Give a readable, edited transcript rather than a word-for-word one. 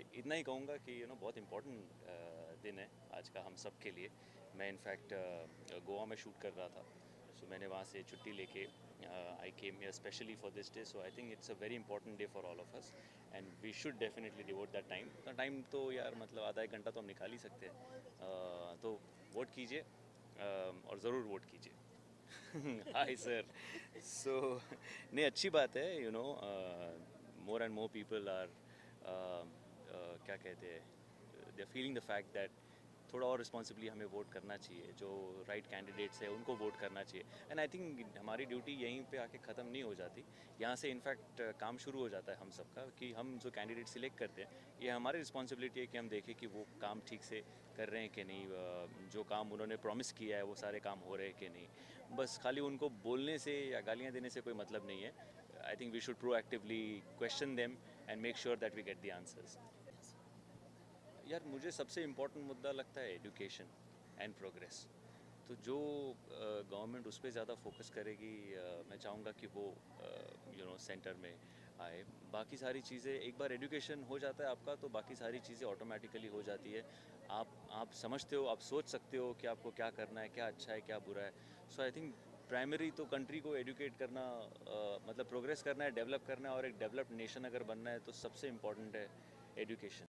इतना ही कहूँगा कि बहुत इम्पोर्टेंट दिन है आज का हम सब के लिए। मैं इनफैक्ट गोवा में शूट कर रहा था, सो मैंने वहाँ से छुट्टी लेके I came here specially for this day. So I think it's a very important day for all of us and we should definitely devote that time. Time तो यार मतलब आधा एक घंटा तो हम निकाल ही सकते हैं। तो वोट कीजिए और ज़रूर वोट कीजिए। Hi sir. सो नहीं, अच्छी बात है। More and more people are क्या कहते हैं, they are feeling the fact that थोड़ा और रिस्पॉन्सिबली हमें वोट करना चाहिए, जो राइट कैंडिडेट्स है उनको वोट करना चाहिए। एंड आई थिंक हमारी ड्यूटी यहीं पे आके ख़त्म नहीं हो जाती, यहाँ से इनफैक्ट काम शुरू हो जाता है हम सबका, कि हम जो कैंडिडेट सिलेक्ट करते हैं ये हमारी रिस्पॉन्सिबिलिटी है कि हम देखें कि वो काम ठीक से कर रहे हैं कि नहीं, जो काम उन्होंने प्रॉमिस किया है वो सारे काम हो रहे हैं कि नहीं। बस खाली उनको बोलने से या गालियाँ देने से कोई मतलब नहीं है। I think we should proactively question them and make sure that we get the answers. यार मुझे सबसे इम्पोर्टेंट मुद्दा लगता है एजुकेशन एंड प्रोग्रेस। तो जो गवर्नमेंट उस पर ज़्यादा फोकस करेगी, मैं चाहूँगा कि वो सेंटर में आए। बाकी सारी चीज़ें, एक बार एजुकेशन हो जाता है आपका तो बाकी सारी चीज़ें ऑटोमेटिकली हो जाती है। आप समझते हो, आप सोच सकते हो कि आपको क्या करना है, क्या अच्छा है क्या बुरा है। सो आई थिंक प्राइमरी तो कंट्री को एजुकेट करना, मतलब प्रोग्रेस करना है, डेवलप करना है, और एक डेवलप्ड नेशन अगर बनना है तो सबसे इम्पोर्टेंट है एजुकेशन।